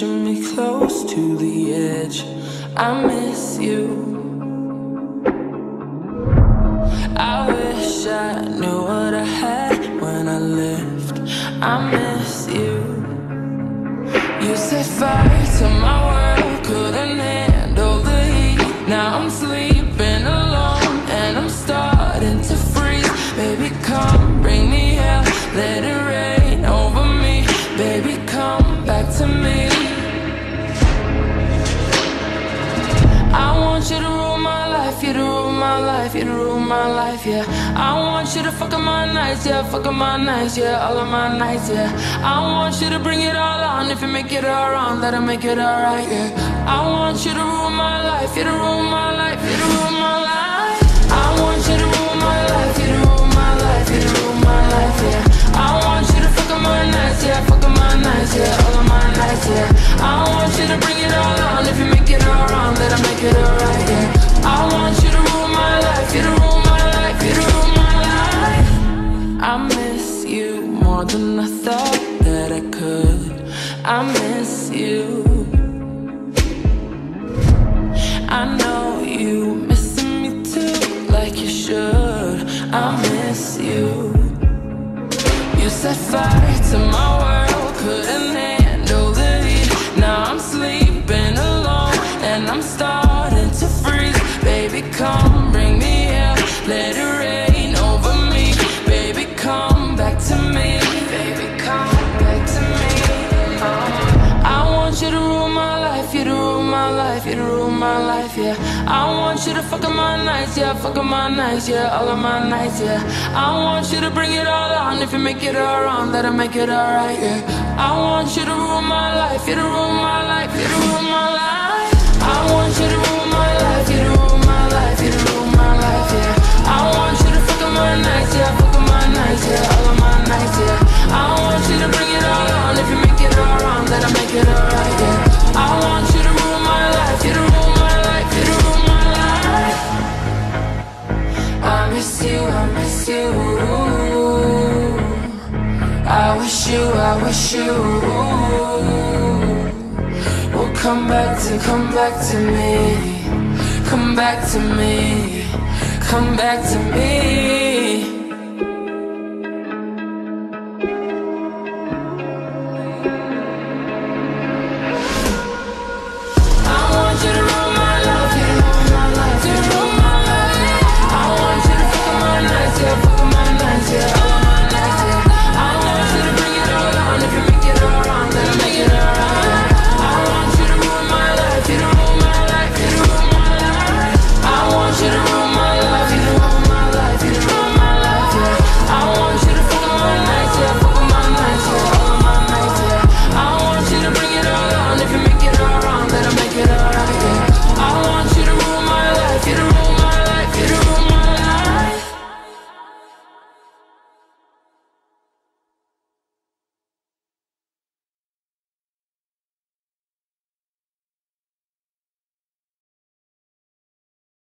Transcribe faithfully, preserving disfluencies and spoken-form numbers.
pushing me close to the edge. I miss you. I wish I knew what I had when I left. I miss you. You set fire to my world, couldn't handle the heat. Now I'm sleeping alone and I'm starting to freeze. Baby, come bring me hell, let it rain over me. Baby, come back to me. I want you to rule my life, you to rule my life, you to rule my life, yeah. I want you to fuck up my nights, yeah, fuck up my nights, yeah, all of my nights, yeah. I want you to bring it all on, if you make it all wrong, let it make it alright, yeah. I want you to rule my life, you to rule my life, you to rule my life. I want you to rule my life, you to rule my life, you to rule my life, yeah. I want you to fuck up my nights, yeah, fuck up my nights, yeah, all of my nights, yeah. I want you to bring it all on, if you make it all wrong, let it make it alright, yeah. I want you to rule my life, you to rule my life, you to rule my life. I miss you more than I thought that I could. I miss you. I know you missing me too, like you should. I miss you. You set fire to my world, couldn't handle the heat. Now I'm sleeping alone and I'm starting to freeze. Baby, come bring me hell, let it rain over me. Baby, come back to me. Baby, come back to me. Oh. I want you to rule my life, you to rule my life, you to rule my life, yeah. I want you to fuck up my nights, yeah, fuck up my nights, yeah, all of my nights, yeah. I want you to bring it all on, if you make it all wrong, let it make it alright, yeah. I want you to rule my life, you to rule my life, you to rule my life. I want you to rule my life, you to rule my life, you to rule my life, yeah. I want you to fuck up my nights, yeah, fuck up my nights, yeah, all of my nights, yeah. I want you to bring it all on, if you make it all wrong, let it make it alright, yeah. I want you to rule my life, you to rule my life, you to rule my life. I miss you, I miss you. I wish you, I wish you will come back to, come back to me. Come back to me, come back to me.